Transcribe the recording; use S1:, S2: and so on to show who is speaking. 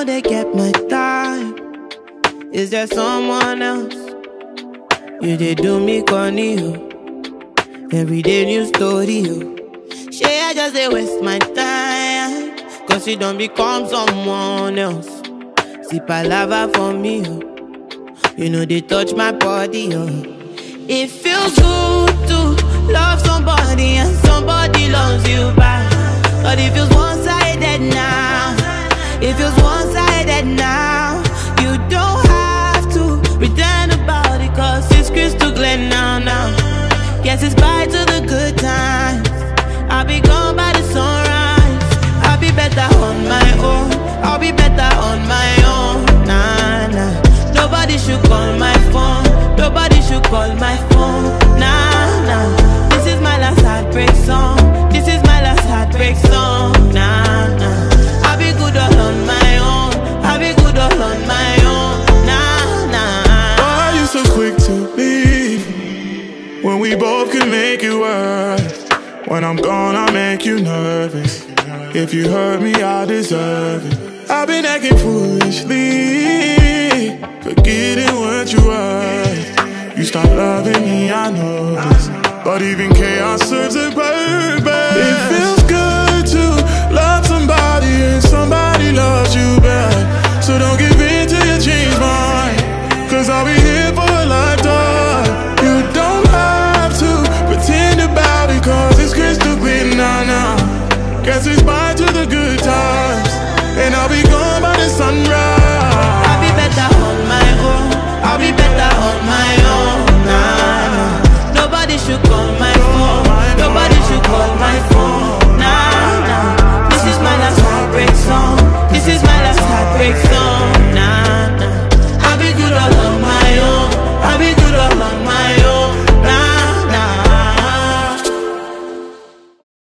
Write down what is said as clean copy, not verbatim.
S1: know they get my time. Is there someone else? You did do me corny, yo. Everyday new story, yo. Shey I just dey waste my time, cause you don't become someone else. See palava for me, yo. You know they touch my body, yo. It feels good to love somebody and somebody loves you back. But it feels one-sided now. It feels one-sided now. You don't have to pretend about it, cause it's crystal clear now. Guess it's bye to the good times. I'll be gone by the sunrise. I'll be better on my own. I'll be better on my own. Nah. Nobody should call my phone. Nobody should call my phone. Nah. This is my last heartbreak song. This is my last heartbreak song. Nah. I'll be good all on my own. I'll be good all on my own. Nah.
S2: Why are you so quick to leave when we both can make it work? When I'm gone, I make you nervous. If you hurt me, I deserve it. I've been acting foolishly, forgetting what you were. You stopped loving me, I know this, but even chaos serves a purpose. It feels good to love somebody and somebody loves you back. So don't give in till you change mine, cause I'll be here for a lifetime. You don't have to pretend about it, cause it's crystal clear now. Guess it's